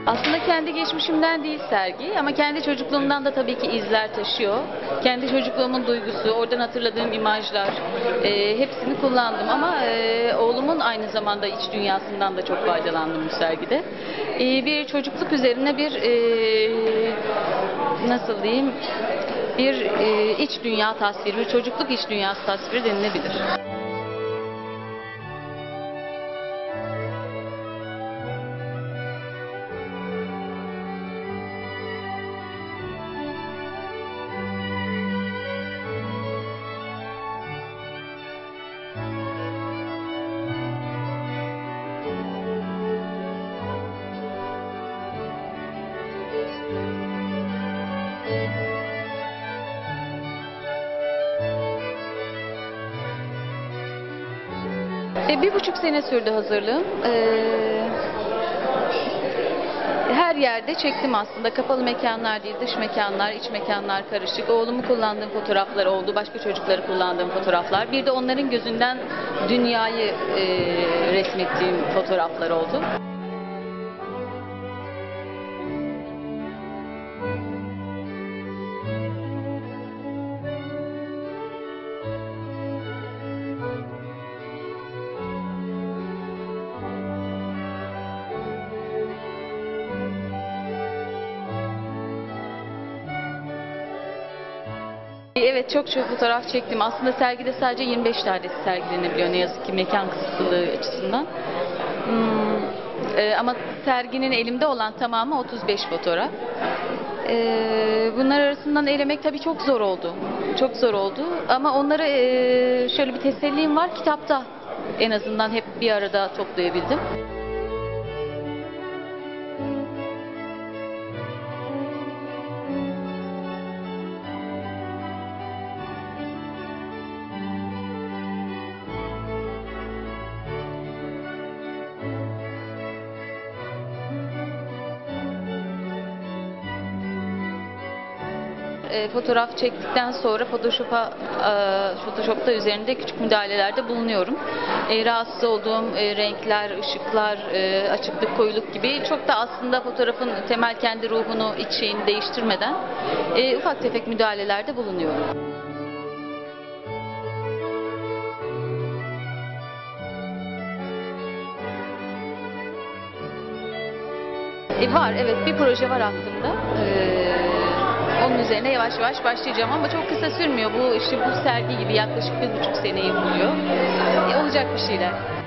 Aslında kendi geçmişimden değil sergi ama kendi çocukluğumdan da tabii ki izler taşıyor. Kendi çocukluğumun duygusu, oradan hatırladığım imajlar, hepsini kullandım ama oğlumun aynı zamanda iç dünyasından da çok faydalandım bu sergide. Bir çocukluk üzerine bir nasıl diyeyim, bir iç dünya tasviri, bir çocukluk iç dünyası tasviri denilebilir. Bir buçuk sene sürdü hazırlığım. Her yerde çektim aslında. Kapalı mekanlar değil, dış mekanlar, iç mekanlar karışık. Oğlumu kullandığım fotoğraflar oldu, başka çocukları kullandığım fotoğraflar. Bir de onların gözünden dünyayı resmettiğim fotoğraflar oldu. Evet, çok fotoğraf çektim. Aslında sergide sadece 25 tanesi sergilenebiliyor ne yazık ki mekan kısıtlılığı açısından. Ama serginin elimde olan tamamı 35 fotoğraf. Bunlar arasından elemek tabii çok zor oldu. Çok zor oldu. Ama onları şöyle bir tesellim var. Kitapta en azından hep bir arada toplayabildim. Fotoğraf çektikten sonra Photoshop'ta üzerinde küçük müdahalelerde bulunuyorum. Rahatsız olduğum renkler, ışıklar, açıklık, koyuluk gibi çok da aslında fotoğrafın temel kendi ruhunu, içeriğini değiştirmeden ufak tefek müdahalelerde bulunuyorum. Var, evet, bir proje var aklımda. Onun üzerine yavaş yavaş başlayacağım ama çok kısa sürmüyor. Bu sergi gibi yaklaşık 1,5 seneyi buluyor. Olacak bir şeyler.